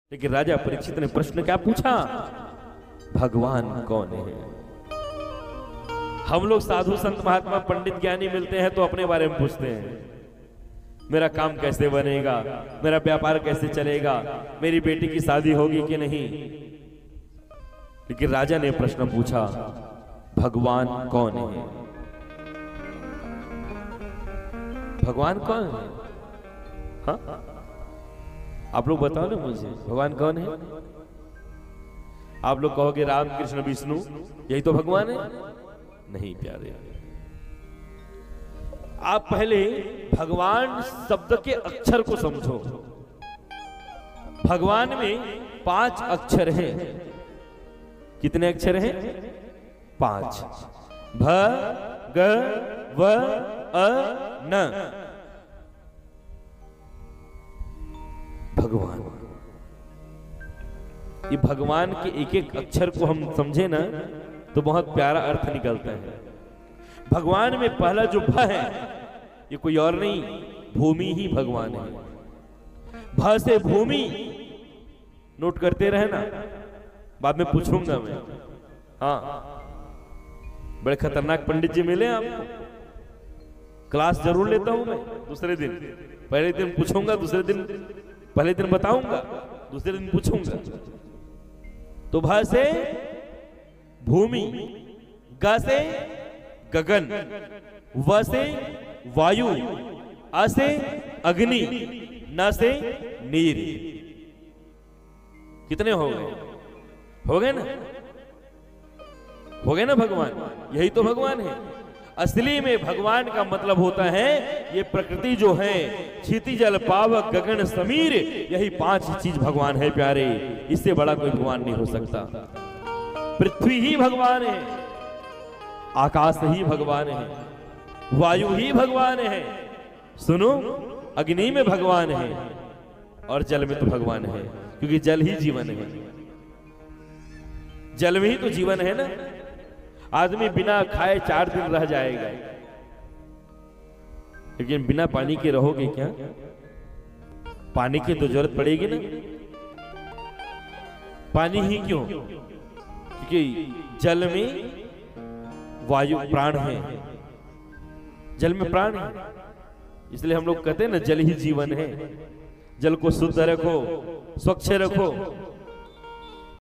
लेकिन राजा परीक्षित ने प्रश्न क्या पूछा? भगवान कौन है? हम लोग साधु संत महात्मा पंडित ज्ञानी मिलते हैं तो अपने बारे में पूछते हैं, मेरा काम कैसे बनेगा, मेरा व्यापार कैसे चलेगा, मेरी बेटी की शादी होगी कि नहीं। लेकिन राजा ने प्रश्न पूछा, भगवान कौन है? भगवान कौन है? हाँ, आप लोग बताओ ना मुझे, भगवान कौन है? आप लोग कहोगे राम कृष्ण विष्णु, यही तो भगवान है? नहीं प्यारे, आप पहले भगवान शब्द के अक्षर को समझो। भगवान में 5 अक्षर हैं। कितने अक्षर हैं? 5। भ ग व अ न। भगवान, ये भगवान के एक एक अक्षर को हम समझे ना तो बहुत प्यारा अर्थ निकलता है। भगवान में पहला जो भ है, ये कोई और नहीं, भूमि ही भगवान है। भ से भूमि, नोट करते रहना, बाद में पूछूंगा मैं। हाँ, बड़े खतरनाक पंडित जी मिले आपको, क्लास जरूर लेता हूं मैं। दूसरे दिन, पहले दिन पूछूंगा, दूसरे दिन, पहले दिन बताऊंगा, दूसरे दिन पूछूंगा। तो भ से भूमि, ग से गगन, व से वायु, अ से अग्नि, न से नीर। कितने हो गए? हो गए ना? हो गए ना भगवान? यही तो भगवान है। असली में भगवान का मतलब होता है ये प्रकृति जो है, क्षिति जल पावक गगन समीर, यही 5 चीज भगवान है प्यारे। इससे बड़ा कोई भगवान नहीं हो सकता। पृथ्वी ही भगवान है, आकाश ही भगवान है, वायु ही भगवान है, सुनो अग्नि में भगवान है, और जल में तो भगवान है, क्योंकि जल ही जीवन है। जल में ही तो जीवन है ना। आदमी बिना खाए 4 दिन रह जाएगा, लेकिन बिना पानी के रहोगे क्या? पानी की तो जरूरत पड़ेगी ना। पानी ही क्यों? क्योंकि जल में वायु प्राण है, जल में प्राण है। इसलिए हम लोग कहते हैं ना, जल ही जीवन है। जल को शुद्ध रखो, स्वच्छ रखो,